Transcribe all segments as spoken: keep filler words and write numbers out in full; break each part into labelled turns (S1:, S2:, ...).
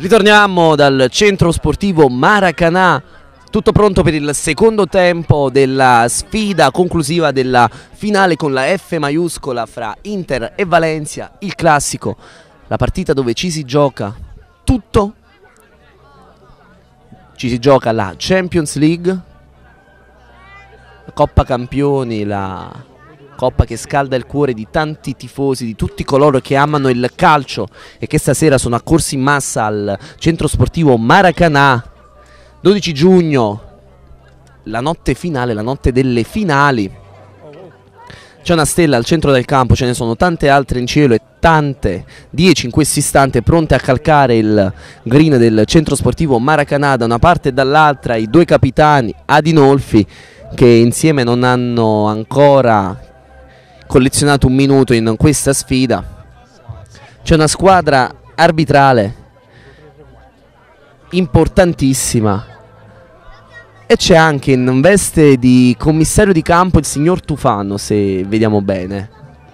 S1: Ritorniamo dal centro sportivo Maracanã, tutto pronto per il secondo tempo della sfida conclusiva della finale con la F maiuscola fra Inter e Valencia, il classico, la partita dove ci si gioca tutto, ci si gioca la Champions League, la Coppa Campioni, la Coppa che scalda il cuore di tanti tifosi, di tutti coloro che amano il calcio e che stasera sono accorsi in massa al centro sportivo Maracanã. dodici giugno, la notte finale, la notte delle finali. C'è una stella al centro del campo, ce ne sono tante altre in cielo e tante, dieci in questo istante, pronte a calcare il green del centro sportivo Maracanã da una parte e dall'altra. I due capitani Adinolfi, che insieme non hanno ancora collezionato un minuto in questa sfida. C'è una squadra arbitrale importantissima e c'è anche in veste di commissario di campo il signor Tufano, se vediamo bene.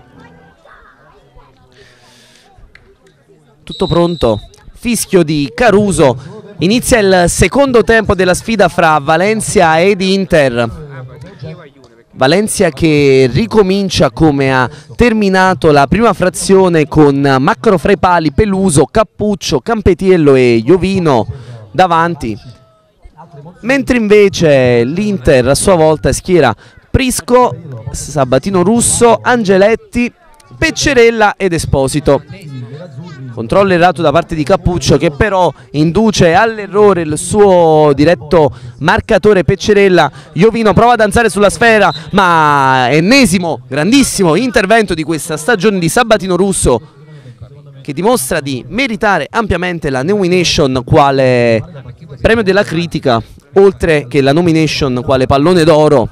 S1: Tutto pronto, fischio di Caruso, inizia il secondo tempo della sfida fra Valencia ed Inter. Valencia che ricomincia come ha terminato la prima frazione con Macro fra i pali, Peluso, Cappuccio, Campetiello e Jovino davanti, mentre invece l'Inter a sua volta schiera Prisco, Sabatino Russo, Angeletti, Peccerella ed Esposito. Controllo errato da parte di Cappuccio, che però induce all'errore il suo diretto marcatore Peccerella. Jovino prova a danzare sulla sfera, ma ennesimo grandissimo intervento di questa stagione di Sabatino Russo, che dimostra di meritare ampiamente la nomination quale premio della critica, oltre che la nomination quale pallone d'oro.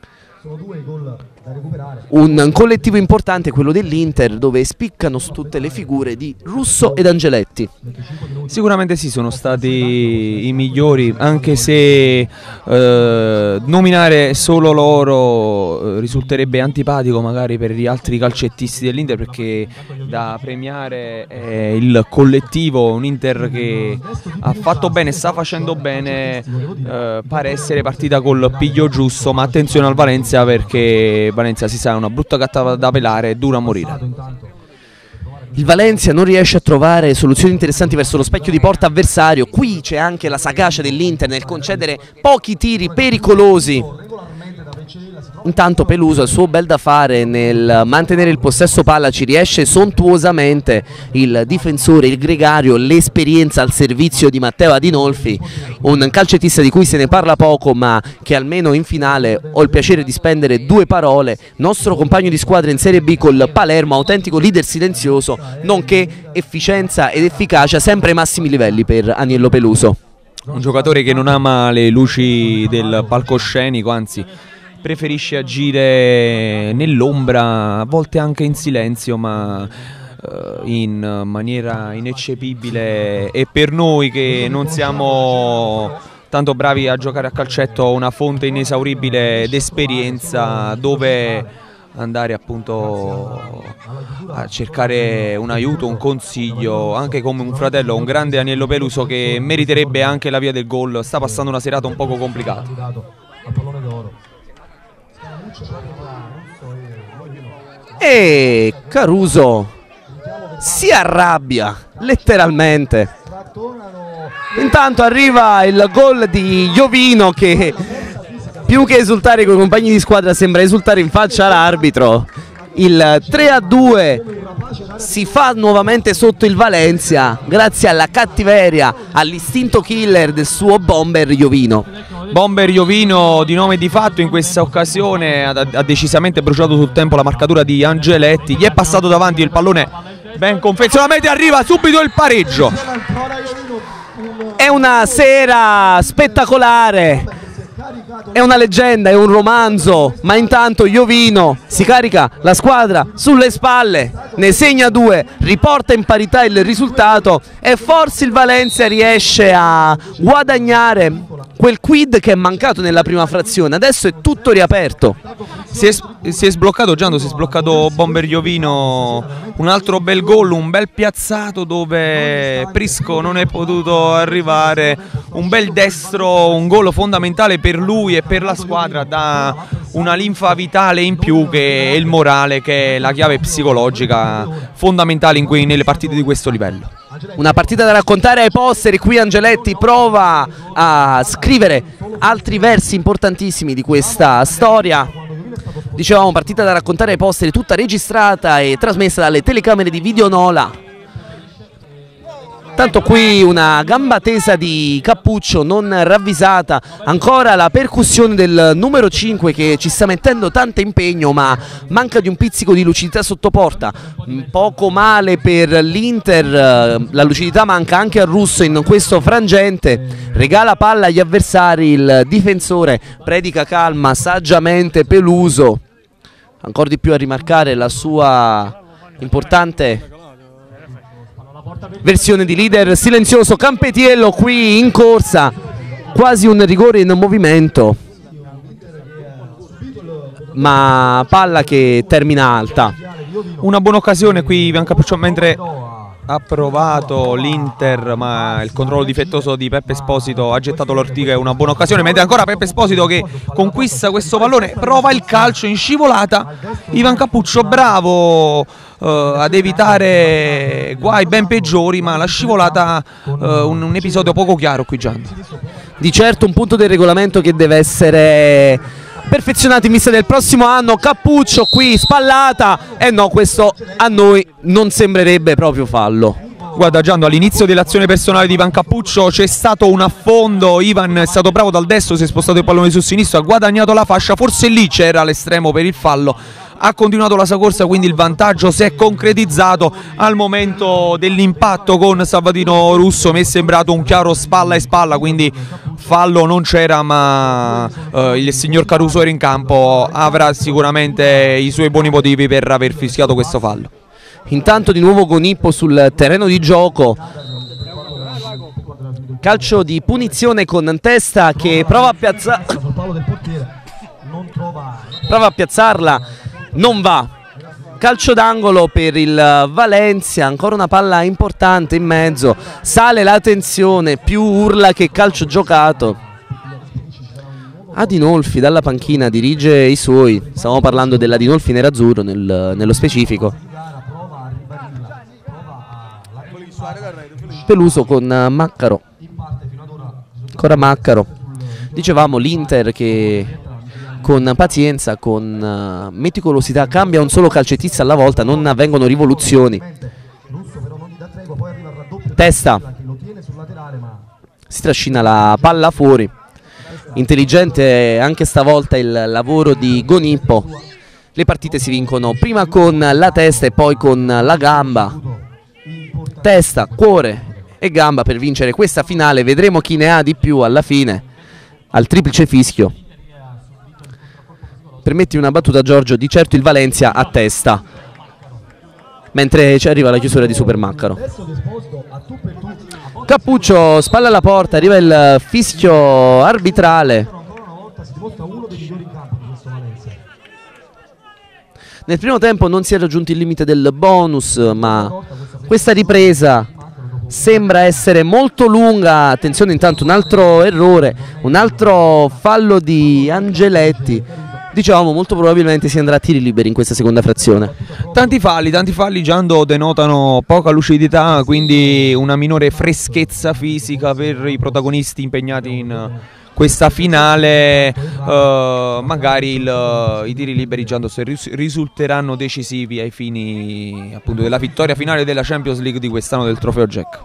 S1: Un collettivo importante, quello dell'Inter, dove spiccano su tutte le figure di Russo ed Angeletti.
S2: Sicuramente sì, sono stati i migliori, anche se eh, nominare solo loro eh, risulterebbe antipatico magari per gli altri calcettisti dell'Inter, perché da premiare è il collettivo, un Inter che ha fatto bene, sta facendo bene, eh, pare essere partita col piglio giusto, ma attenzione al Valencia, perché Valencia si sa è una brutta gatta da pelare e dura a morire.
S1: Il Valencia non riesce a trovare soluzioni interessanti verso lo specchio di porta avversario. Qui c'è anche la sagacia dell'Inter nel concedere pochi tiri pericolosi. Intanto Peluso ha il suo bel da fare nel mantenere il possesso palla, ci riesce sontuosamente il difensore, il gregario, l'esperienza al servizio di Matteo Adinolfi, un calcettista di cui se ne parla poco, ma che almeno in finale ho il piacere di spendere due parole, nostro compagno di squadra in Serie B col Palermo, autentico leader silenzioso, nonché efficienza ed efficacia sempre ai massimi livelli per Aniello Peluso.
S2: Un giocatore che non ama le luci del palcoscenico, anzi preferisce agire nell'ombra, a volte anche in silenzio, ma eh, in maniera ineccepibile, e per noi che non siamo tanto bravi a giocare a calcetto una fonte inesauribile d'esperienza dove andare appunto a cercare un aiuto, un consiglio, anche come un fratello, un grande Aniello Peluso che meriterebbe anche la via del gol. Sta passando una serata un poco complicata.
S1: E Caruso si arrabbia letteralmente. Intanto arriva il gol di Jovino, che più che esultare con i compagni di squadra sembra esultare in faccia all'arbitro. Il tre a due si fa nuovamente sotto il Valencia grazie alla cattiveria, all'istinto killer del suo bomber Jovino.
S2: Bomber Jovino, di nome e di fatto, in questa occasione ha, ha decisamente bruciato sul tempo la marcatura di Angeletti, gli è passato davanti il pallone ben confezionamente, arriva subito il pareggio.
S1: È una sera spettacolare, è una leggenda, è un romanzo, ma intanto Jovino si carica la squadra sulle spalle, ne segna due, riporta in parità il risultato e forse il Valencia riesce a guadagnare quel quid che è mancato nella prima frazione, adesso è tutto riaperto.
S2: Si è, si è sbloccato Giando, si è sbloccato Bomber Iovino, un altro bel gol, un bel piazzato dove Prisco non è potuto arrivare, un bel destro, un gol fondamentale per lui e per la squadra, da una linfa vitale in più, che è il morale, che è la chiave psicologica fondamentale in cui, nelle partite di questo livello.
S1: Una partita da raccontare ai posteri, qui Angeletti prova a scrivere altri versi importantissimi di questa storia. Dicevamo, partita da raccontare ai posteri, tutta registrata e trasmessa dalle telecamere di Videonola. Tanto qui una gamba tesa di Cappuccio non ravvisata, ancora la percussione del numero cinque che ci sta mettendo tanto impegno, ma manca di un pizzico di lucidità sotto porta. Poco male per l'Inter, la lucidità manca anche a Russo in questo frangente, regala palla agli avversari, il difensore predica calma saggiamente Peluso, ancora di più a rimarcare la sua importante versione di leader silenzioso. Campetiello qui in corsa, quasi un rigore in movimento, ma palla che termina alta.
S2: Una buona occasione qui Ivan Cappuccio, mentre ha provato l'Inter, ma il controllo difettoso di Peppe Esposito ha gettato l'ortiga. È una buona occasione, mentre ancora Peppe Esposito che conquista questo pallone, prova il calcio in scivolata. Ivan Cappuccio bravo uh, ad evitare guai ben peggiori, ma la scivolata uh, un, un episodio poco chiaro qui, Gianni.
S1: Di certo un punto del regolamento che deve essere perfezionato in vista del prossimo anno. Cappuccio qui spallata, e eh no, questo a noi non sembrerebbe proprio fallo.
S2: Guarda Giando, all'inizio dell'azione personale di Ivan Cappuccio c'è stato un affondo, Ivan è stato bravo dal destro, si è spostato il pallone sul sinistro, ha guadagnato la fascia, forse lì c'era l'estremo per il fallo. Ha continuato la sua corsa, quindi il vantaggio si è concretizzato al momento dell'impatto con Salvatino Russo. Mi è sembrato un chiaro spalla e spalla, quindi fallo non c'era, ma eh, il signor Caruso era in campo, avrà sicuramente i suoi buoni motivi per aver fischiato questo fallo.
S1: Intanto di nuovo Gonippo sul terreno di gioco, calcio di punizione con Testa che prova a piazzare, prova a piazzarla, non va. Calcio d'angolo per il Valencia, ancora una palla importante in mezzo, sale la tensione, più urla che calcio giocato. Adinolfi dalla panchina dirige i suoi, stavamo parlando dell'Adinolfi nerazzurro nel, nello specifico. Peluso con Maccaro, ancora Maccaro. Dicevamo l'Inter che con pazienza, con uh, meticolosità cambia un solo calcettista alla volta, non avvengono rivoluzioni. Testa, si trascina la palla fuori. Intelligente anche stavolta il lavoro di Gonippo. Le partite si vincono prima con la testa e poi con la gamba. Testa, cuore e gamba per vincere questa finale. Vedremo chi ne ha di più alla fine, al triplice fischio. Permetti una battuta, Giorgio, di certo il Valencia a testa, mentre ci arriva la chiusura di Super Maccaro. Cappuccio spalla alla porta, arriva il fischio arbitrale. Nel primo tempo non si è raggiunto il limite del bonus, ma questa ripresa sembra essere molto lunga. Attenzione, intanto un altro errore, un altro fallo di Angeletti. Diciamo, molto probabilmente si andrà a tiri liberi in questa seconda frazione.
S2: Tanti falli, tanti falli Giando denotano poca lucidità, quindi una minore freschezza fisica per i protagonisti impegnati in questa finale. Uh, magari il, i tiri liberi Giando risulteranno decisivi ai fini appunto della vittoria finale della Champions League di quest'anno del Trofeo Jack.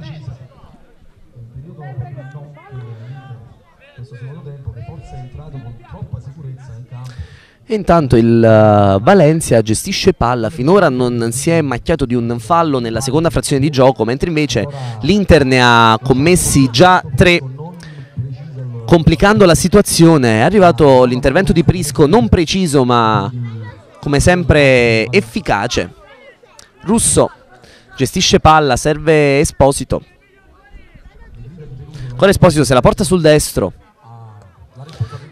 S1: E intanto il uh, Valencia gestisce palla, finora non si è macchiato di un fallo nella seconda frazione di gioco, mentre invece l'Inter ne ha commessi già tre, complicando la situazione. È arrivato l'intervento di Prisco, non preciso ma come sempre efficace. Russo gestisce palla, serve Esposito. Ancora Esposito se la porta sul destro.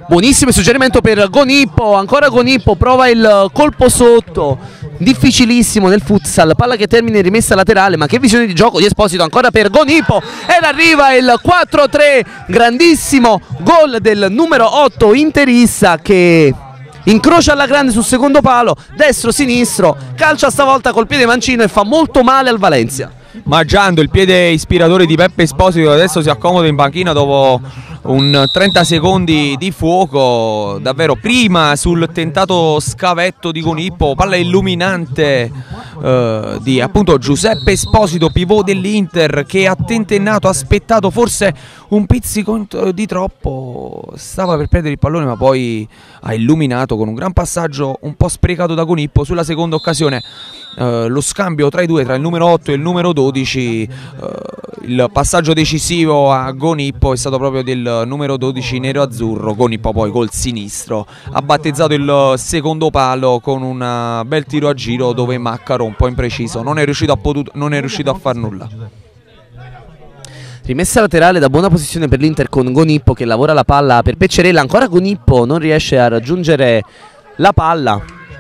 S1: Buonissimo il suggerimento per Gonippo, ancora Gonippo, prova il colpo sotto, difficilissimo nel futsal, palla che termina in rimessa laterale, ma che visione di gioco di Esposito ancora per Gonippo, ed arriva il quattro a tre, grandissimo gol del numero otto interista che incrocia alla grande sul secondo palo, destro-sinistro, calcia stavolta col piede mancino e fa molto male al Valencia.
S2: Mangiando il piede ispiratore di Peppe Esposito, adesso si accomoda in panchina dopo un trenta secondi di fuoco, davvero prima sul tentato scavetto di Gonippo, palla illuminante eh, di appunto Giuseppe Esposito, pivot dell'Inter, che ha tentennato, ha aspettato forse un pizzico di troppo, stava per perdere il pallone ma poi ha illuminato con un gran passaggio un po' sprecato da Gonippo. Sulla seconda occasione Uh, lo scambio tra i due, tra il numero otto e il numero dodici, uh, il passaggio decisivo a Gonippo è stato proprio del numero dodici nero-azzurro. Gonippo poi col sinistro ha battezzato il secondo palo con un bel tiro a giro dove Maccaro un po' impreciso non è riuscito a, potuto, non è riuscito a far nulla.
S1: Rimessa laterale da buona posizione per l'Inter con Gonippo che lavora la palla per Peccerella, ancora Gonippo non riesce a raggiungere la palla.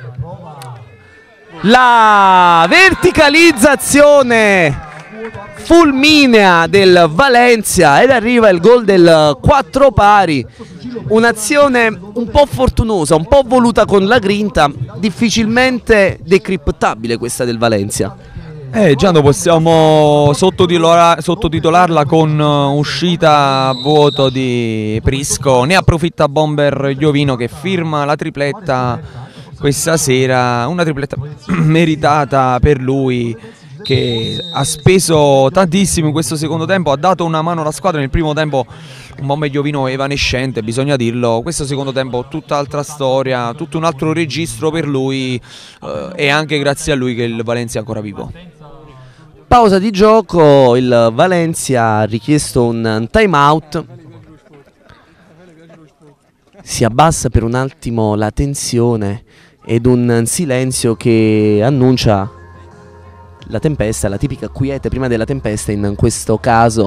S1: La verticalizzazione fulminea del Valencia ed arriva il gol del quattro pari, un'azione un po' fortunosa, un po' voluta con la grinta, difficilmente decriptabile questa del Valencia.
S2: Eh, Giando, possiamo sottotitolar sottotitolarla con uscita a vuoto di Prisco, ne approfitta Bomber Iovino che firma la tripletta questa sera, una tripletta meritata per lui, che ha speso tantissimo in questo secondo tempo, ha dato una mano alla squadra. Nel primo tempo un Bomber Iovino evanescente, bisogna dirlo, questo secondo tempo tutt'altra storia, tutto un altro registro per lui, eh, e anche grazie a lui che il Valencia è ancora vivo.
S1: Pausa di gioco, il Valencia ha richiesto un time out, si abbassa per un attimo la tensione ed un silenzio che annuncia la tempesta, la tipica quiete prima della tempesta in questo caso.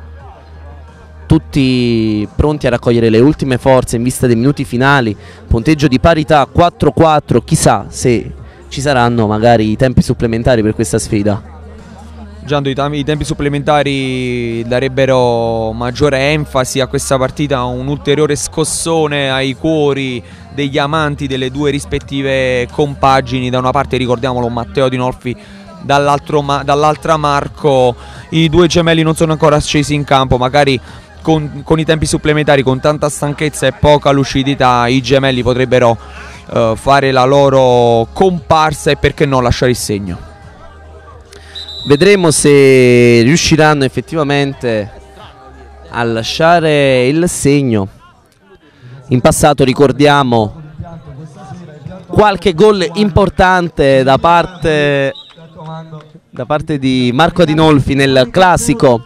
S1: Tutti pronti a raccogliere le ultime forze in vista dei minuti finali, punteggio di parità quattro a quattro, chissà se ci saranno magari i tempi supplementari per questa sfida.
S2: Giando, i tempi supplementari darebbero maggiore enfasi a questa partita, un ulteriore scossone ai cuori degli amanti delle due rispettive compagini. Da una parte, ricordiamolo, Matteo Dinolfi, dall'altra Marco. I due gemelli non sono ancora scesi in campo, magari con, con i tempi supplementari, con tanta stanchezza e poca lucidità, i gemelli potrebbero uh, fare la loro comparsa e perché no lasciare il segno.
S1: Vedremo se riusciranno effettivamente a lasciare il segno. In passato, ricordiamo, qualche gol importante da parte, da parte di Marco Adinolfi nel classico.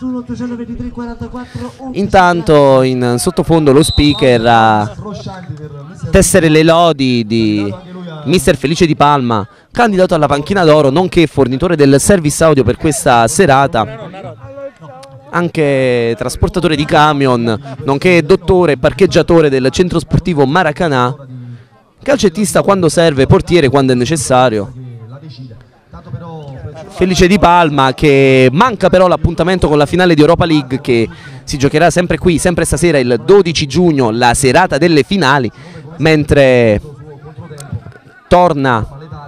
S1: Intanto in sottofondo lo speaker a tessere le lodi di mister Felice Di Palma, candidato alla panchina d'oro, nonché fornitore del service audio per questa serata, anche trasportatore di camion, nonché dottore e parcheggiatore del centro sportivo Maracanã, calcettista quando serve, portiere quando è necessario. Felice Di Palma, che manca però l'appuntamento con la finale di Europa League che si giocherà sempre qui, sempre stasera il dodici giugno, la serata delle finali, mentre torna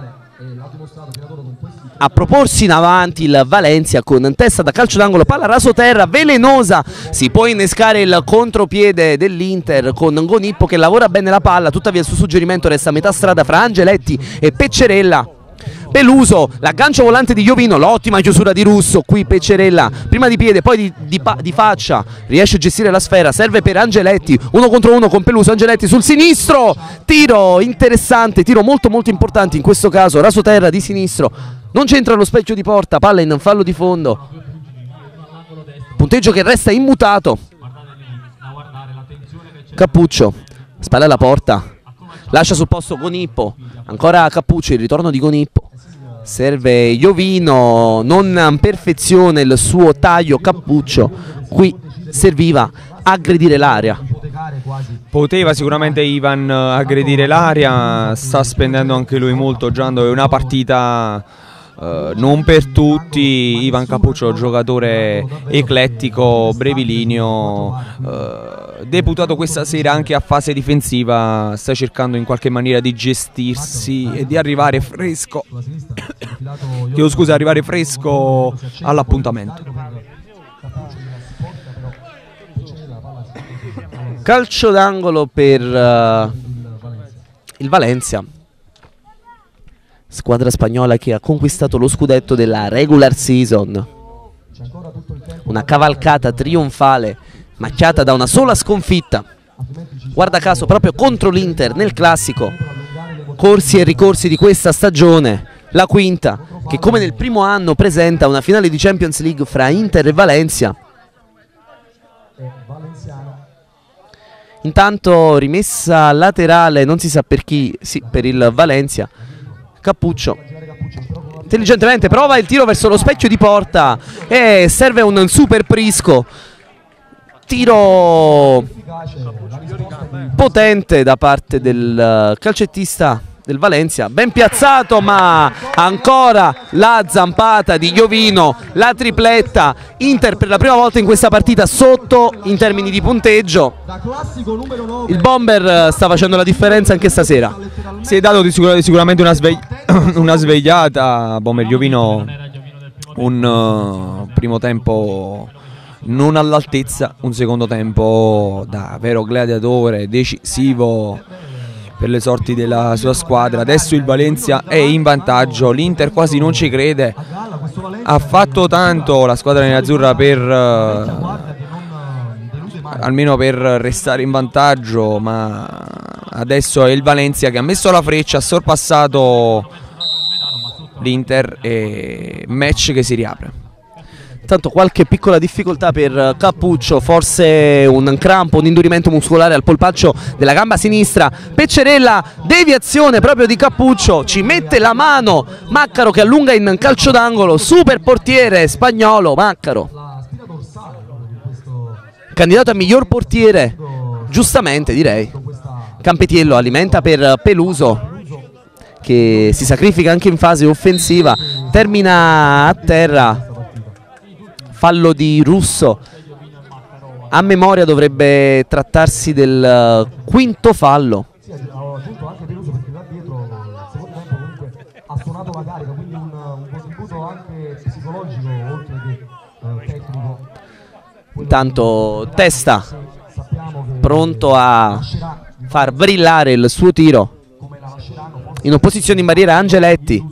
S1: a proporsi in avanti il Valencia con testa da calcio d'angolo, palla rasoterra velenosa, si può innescare il contropiede dell'Inter con Gonippo che lavora bene la palla, tuttavia il suo suggerimento resta a metà strada fra Angeletti e Peccerella. Peluso, l'aggancio volante di Iovino, l'ottima chiusura di Russo, qui Peccerella, prima di piede, poi di, di, di faccia, riesce a gestire la sfera, serve per Angeletti, uno contro uno con Peluso, Angeletti sul sinistro, tiro interessante, tiro molto molto importante in questo caso, rasoterra di sinistro, non c'entra lo specchio di porta, palla in fallo di fondo, punteggio che resta immutato. Cappuccio, spalla alla porta, lascia sul posto Gonippo, ancora Cappuccio, il ritorno di Gonippo, serve Iovino, non perfeziona il suo taglio Cappuccio, qui serviva aggredire l'area.
S2: Poteva sicuramente Ivan aggredire l'area, sta spendendo anche lui molto, giocando, è una partita uh, non per tutti. Ivan Cappuccio, giocatore eclettico, brevilineo, uh, deputato questa sera anche a fase difensiva, sta cercando in qualche maniera di gestirsi e di arrivare fresco, chiedo scusa, arrivare fresco all'appuntamento.
S1: Calcio d'angolo per uh, il Valencia, squadra spagnola che ha conquistato lo scudetto della regular season. Una cavalcata trionfale macchiata da una sola sconfitta, guarda caso proprio contro l'Inter nel classico. Corsi e ricorsi di questa stagione, la quinta, che come nel primo anno presenta una finale di Champions League fra Inter e Valencia. Intanto rimessa laterale, non si sa per chi, sì, per il Valencia. Cappuccio intelligentemente prova il tiro verso lo specchio di porta e serve un super Prisco. Tiro potente da parte del calcettista del Valencia, ben piazzato, ma ancora la zampata di Iovino, la tripletta. Inter per la prima volta in questa partita sotto in termini di punteggio. Il Bomber sta facendo la differenza anche stasera.
S2: Si è dato di sicur sicuramente una, svegli una svegliata Bomber. Iovino un uh, primo tempo non all'altezza, un secondo tempo da vero gladiatore, decisivo per le sorti della sua squadra. Adesso il Valencia è in vantaggio, l'Inter quasi non ci crede, ha fatto tanto la squadra nerazzurra per uh, almeno per restare in vantaggio, ma adesso è il Valencia che ha messo la freccia, ha sorpassato l'Inter e match che si riapre.
S1: Tanto qualche piccola difficoltà per Cappuccio, forse un crampo, un indurimento muscolare al polpaccio della gamba sinistra. Peccerella, deviazione proprio di Cappuccio, ci mette la mano Maccaro che allunga in calcio d'angolo, super portiere spagnolo Maccaro, candidato a miglior portiere, giustamente direi. Campetiello alimenta per Peluso che si sacrifica anche in fase offensiva, termina a terra. Fallo di Russo, a memoria dovrebbe trattarsi del quinto fallo. Intanto Testa pronto a far brillare il suo tiro, in opposizione in barriera Angeletti,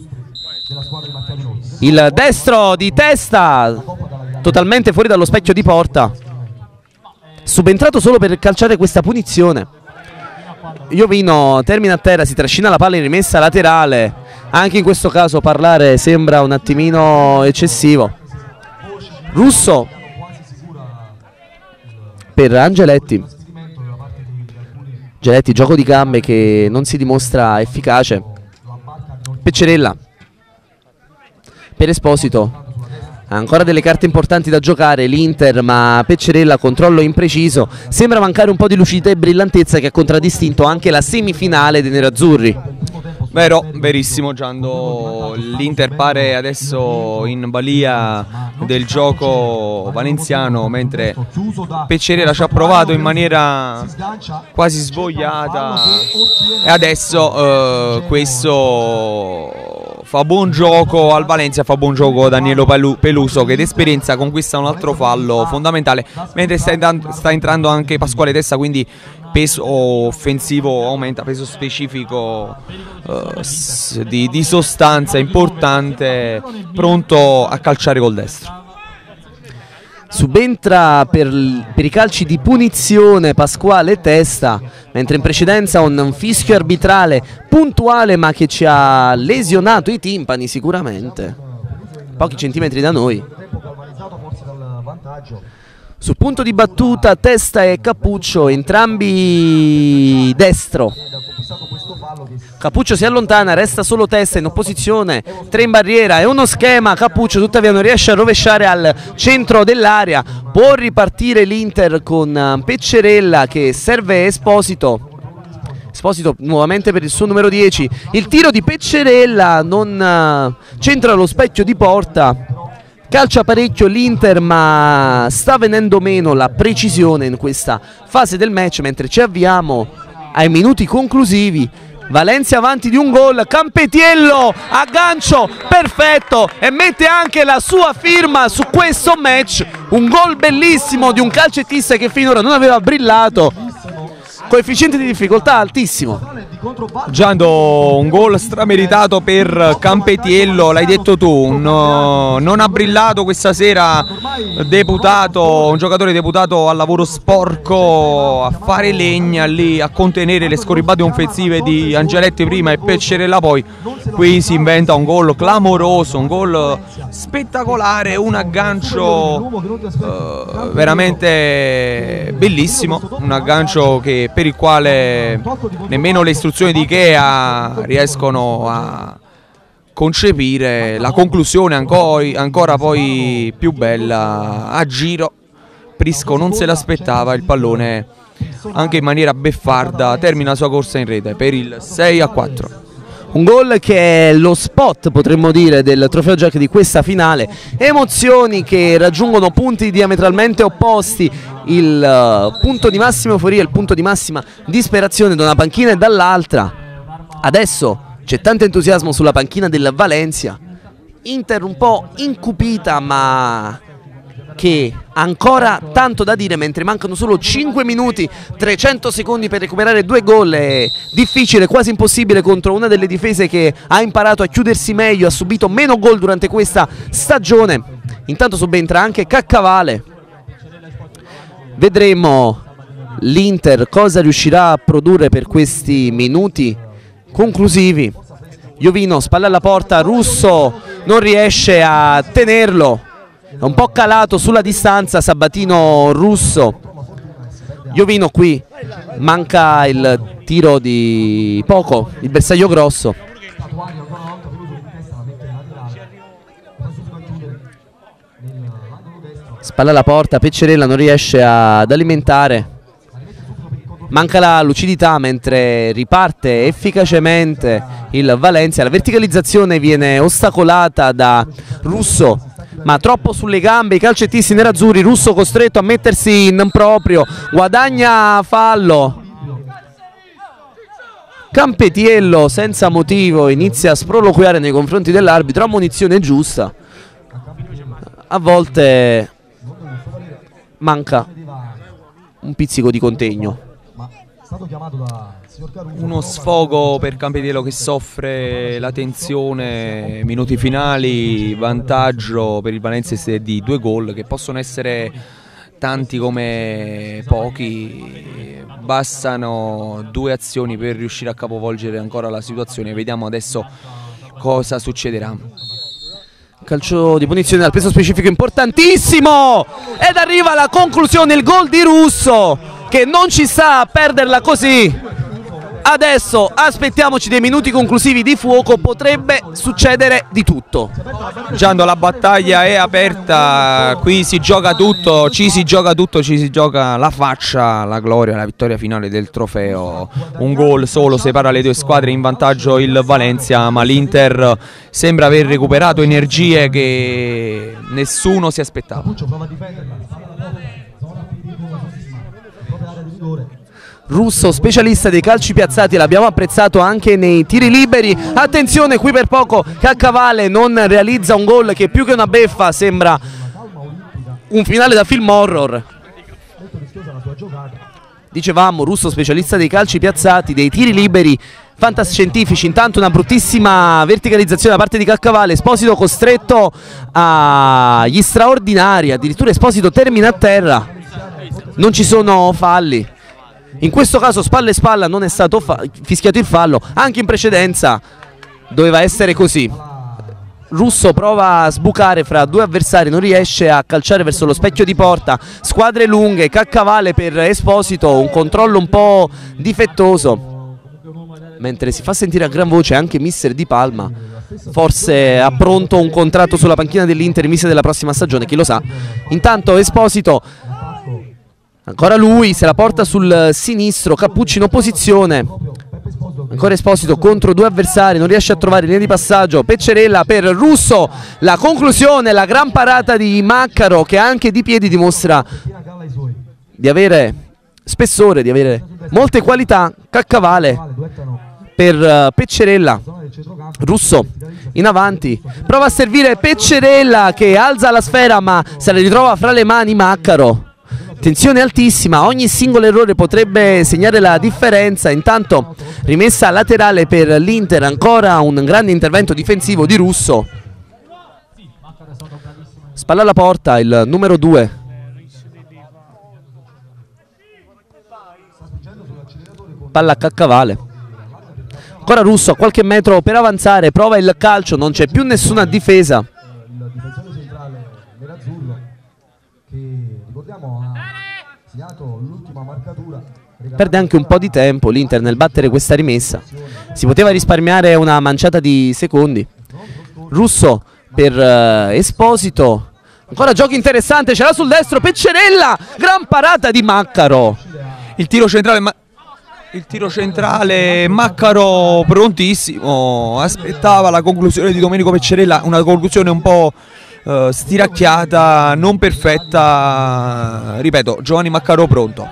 S1: il destro di Testa totalmente fuori dallo specchio di porta, subentrato solo per calciare questa punizione. Iovino termina a terra, si trascina la palla in rimessa laterale. Anche in questo caso parlare sembra un attimino eccessivo. Russo per Angeletti. Angeletti, gioco di gambe che non si dimostra efficace. Peccerella per Esposito. Ancora delle carte importanti da giocare l'Inter, ma Peccerella controllo impreciso. Sembra mancare un po' di lucidità e brillantezza che ha contraddistinto anche la semifinale dei nerazzurri.
S2: Vero, verissimo Giando, l'Inter pare adesso in balia del gioco valenziano, mentre Peccerella ci ha provato in maniera quasi svogliata e adesso eh, questo fa buon gioco al Valencia, fa buon gioco Danilo Peluso che d'esperienza conquista un altro fallo fondamentale, mentre sta entrando, sta entrando anche Pasquale Testa, quindi peso offensivo aumenta, peso specifico uh, di, di sostanza importante, pronto a calciare col destro.
S1: Subentra per, per i calci di punizione Pasquale Testa, mentre in precedenza un fischio arbitrale puntuale ma che ci ha lesionato i timpani sicuramente, pochi centimetri da noi. Sul punto di battuta Testa e Cappuccio, entrambi destro. Cappuccio si allontana, resta solo Testa in opposizione, tre in barriera, è uno schema, Cappuccio tuttavia non riesce a rovesciare al centro dell'area, può ripartire l'Inter con Peccerella che serve Esposito. Esposito nuovamente per il suo numero dieci, il tiro di Peccerella non centra lo specchio di porta, calcia parecchio l'Inter ma sta venendo meno la precisione in questa fase del match, mentre ci avviamo ai minuti conclusivi. Valencia avanti di un gol, Campetiello aggancio perfetto e mette anche la sua firma su questo match, un gol bellissimo di un calcettista che finora non aveva brillato, coefficiente di difficoltà altissimo.
S2: Giando, un gol strameritato per Campetiello, l'hai detto tu, no, non ha brillato questa sera, deputato, un giocatore deputato al lavoro sporco, a fare legna lì, a contenere le scorribate offensive di Angeletti prima e Peccerella poi. Qui si inventa un gol clamoroso, un gol spettacolare, un aggancio uh, veramente bellissimo, un aggancio che, per il quale nemmeno le istruzioni di Ikea riescono a concepire. La conclusione ancora, ancora poi più bella, a giro Prisco non se l'aspettava, il pallone anche in maniera beffarda termina la sua corsa in rete per il sei a quattro.
S1: Un gol che è lo spot, potremmo dire, del Trofeo Jack di questa finale. Emozioni che raggiungono punti diametralmente opposti, il uh, punto di massima euforia, il punto di massima disperazione da una panchina e dall'altra. Adesso c'è tanto entusiasmo sulla panchina del Valencia, Inter un po' incupita ma che ha ancora tanto da dire, mentre mancano solo cinque minuti, trecento secondi per recuperare due gol. È difficile, quasi impossibile contro una delle difese che ha imparato a chiudersi meglio, ha subito meno gol durante questa stagione. Intanto subentra anche Caccavale. Vedremo l'Inter cosa riuscirà a produrre per questi minuti conclusivi. Jovino, spalla alla porta, Russo non riesce a tenerlo, è un po' calato sulla distanza Sabatino Russo. Jovino qui, manca il tiro di poco, il bersaglio grosso. Spalla alla porta, Peccerella non riesce ad alimentare, manca la lucidità mentre riparte efficacemente il Valencia. La verticalizzazione viene ostacolata da Russo, ma troppo sulle gambe i calcettisti nerazzurri. Russo costretto a mettersi in proprio, guadagna fallo. Campetiello senza motivo inizia a sproloquiare nei confronti dell'arbitro, ammonizione giusta. A volte manca un pizzico di contegno.
S2: Uno sfogo per Campetiello che soffre la tensione, minuti finali, vantaggio per il Valencia di due gol che possono essere tanti come pochi, bastano due azioni per riuscire a capovolgere ancora la situazione. Vediamo adesso cosa succederà.
S1: Calcio di punizione dal peso specifico importantissimo ed arriva la conclusione, il gol di Russo che non ci sta a perderla così. Adesso aspettiamoci dei minuti conclusivi di fuoco, potrebbe succedere di tutto.
S2: Giando, la battaglia è aperta, qui si gioca tutto, ci si gioca tutto, ci si gioca la faccia, la gloria, la vittoria finale del trofeo. Un gol solo separa le due squadre, in vantaggio il Valencia, ma l'Inter sembra aver recuperato energie che nessuno si aspettava.
S1: Russo, specialista dei calci piazzati, l'abbiamo apprezzato anche nei tiri liberi. Attenzione, qui per poco Caccavale non realizza un gol che più che una beffa sembra un finale da film horror. Dicevamo, Russo specialista dei calci piazzati, dei tiri liberi fantascientifici. Intanto una bruttissima verticalizzazione da parte di Caccavale, Esposito costretto agli straordinari, addirittura Esposito termina a terra. Non ci sono falli. In questo caso spalla e spalla non è stato fischiato il fallo, anche in precedenza doveva essere così. Russo prova a sbucare fra due avversari, non riesce a calciare verso lo specchio di porta, squadre lunghe, Caccavale per Esposito, un controllo un po' difettoso. mentre si fa sentire a gran voce anche mister Di Palma, forse ha pronto un contratto sulla panchina dell'Inter in vista della prossima stagione, chi lo sa. Intanto Esposito, ancora lui, se la porta sul sinistro, Cappucci in opposizione, ancora Esposito contro due avversari, non riesce a trovare linea di passaggio, Peccerella per Russo, la conclusione, la gran parata di Maccaro che anche di piedi dimostra di avere spessore, di avere molte qualità. Caccavale per uh, Peccerella, Russo in avanti, prova a servire Peccerella che alza la sfera ma se la ritrova fra le mani Maccaro. Tensione altissima, ogni singolo errore potrebbe segnare la differenza. Intanto rimessa laterale per l'Inter, ancora un grande intervento difensivo di Russo. Spalla alla porta il numero due. Palla a Caccavale. Ancora Russo a qualche metro per avanzare, prova il calcio, non c'è più nessuna difesa. Perde anche un po' di tempo l'Inter nel battere questa rimessa, si poteva risparmiare una manciata di secondi. Russo per uh, Esposito, ancora gioco interessante, ce l'ha sul destro Peccerella, gran parata di Maccaro.
S2: Il tiro centrale, ma il tiro centrale Maccaro prontissimo, aspettava la conclusione di Domenico Peccerella, una conclusione un po' Uh, stiracchiata, non perfetta, ripeto, Giovanni Maccaro pronto.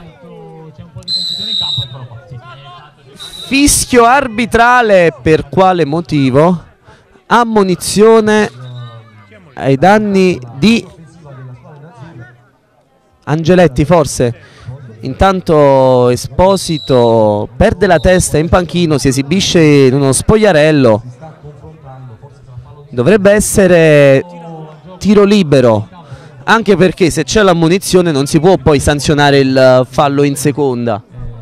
S1: Fischio arbitrale, per quale motivo? Ammonizione ai danni di Angeletti forse. Intanto Esposito perde la testa in panchino, si esibisce in uno spogliarello, dovrebbe essere tiro libero, anche perché se c'è l'ammonizione non si può poi sanzionare il fallo in seconda.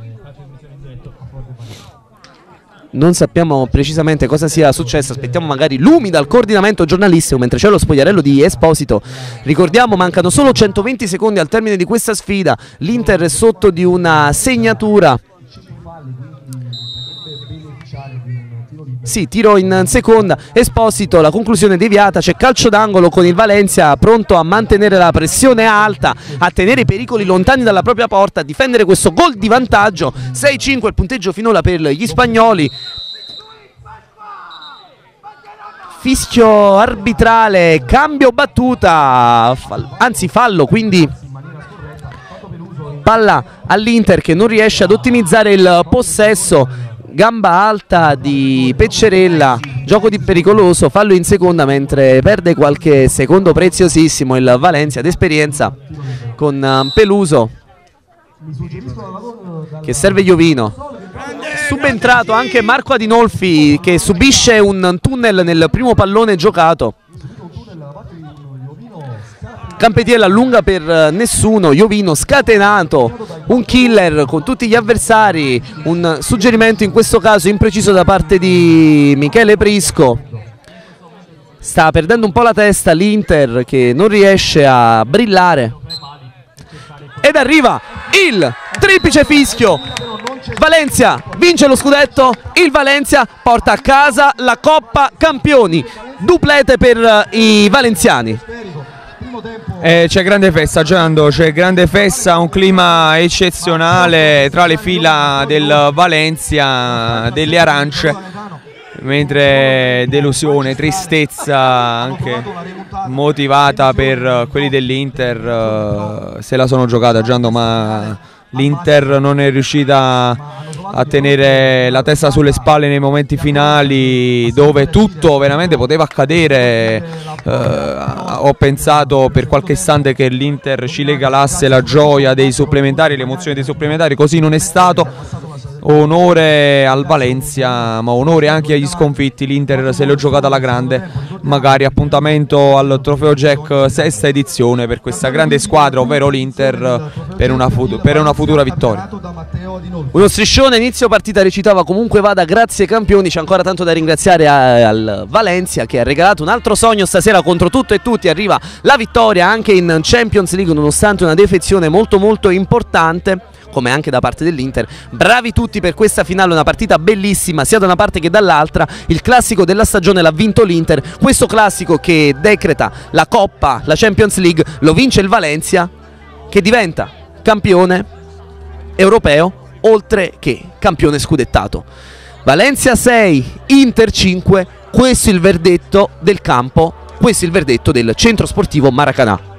S1: Non sappiamo precisamente cosa sia successo, aspettiamo magari lumi dal coordinamento giornalistico mentre c'è lo spogliarello di Esposito. Ricordiamo, mancano solo centoventi secondi al termine di questa sfida, l'Inter è sotto di una segnatura. Sì, tiro in seconda, Esposito, la conclusione deviata, c'è calcio d'angolo con il Valencia pronto a mantenere la pressione alta, a tenere i pericoli lontani dalla propria porta, a difendere questo gol di vantaggio. sei cinque il punteggio finora per gli spagnoli. Fischio arbitrale, cambio battuta, fall- anzi fallo, quindi palla all'Inter che non riesce ad ottimizzare il possesso. Gamba alta di Peccerella, gioco di pericoloso, fallo in seconda mentre perde qualche secondo preziosissimo il Valencia d'esperienza con Peluso che serve Iovino. Subentrato anche Marco Adinolfi che subisce un tunnel nel primo pallone giocato. Campetiella lunga per nessuno, Iovino scatenato, un killer con tutti gli avversari, un suggerimento in questo caso impreciso da parte di Michele Prisco. Sta perdendo un po' la testa l'Inter che non riesce a brillare. Ed arriva il triplice fischio. Valencia vince lo scudetto, il Valencia porta a casa la Coppa Campioni, duplete per i valenziani.
S2: Eh, c'è grande festa, Giando, c'è grande festa, un clima eccezionale tra le fila del Valencia, delle arance, mentre delusione, tristezza anche motivata per quelli dell'Inter. Se la sono giocata, Giando, ma l'Inter non è riuscita a tenere la testa sulle spalle nei momenti finali dove tutto veramente poteva accadere. Eh, ho pensato per qualche istante che l'Inter ci regalasse la gioia dei supplementari, l'emozione dei supplementari, così non è stato. Onore al Valencia, ma onore anche agli sconfitti. L'Inter se l'è giocata alla grande, magari appuntamento al Trofeo Jack sesta edizione per questa grande squadra, ovvero l'Inter, per una, per una futura vittoria.
S1: Uno striscione, inizio partita recitava comunque vada, grazie campioni. C'è ancora tanto da ringraziare a, al Valencia che ha regalato un altro sogno stasera contro tutto e tutti. Arriva la vittoria anche in Champions League nonostante una defezione molto molto importante. come anche da parte dell'Inter. Bravi tutti per questa finale, una partita bellissima sia da una parte che dall'altra. Il classico della stagione l'ha vinto l'Inter, questo classico che decreta la Coppa, la Champions League, lo vince il Valencia, che diventa campione europeo oltre che campione scudettato. Valencia sei, Inter cinque, questo è il verdetto del campo, questo è il verdetto del centro sportivo Maracanã.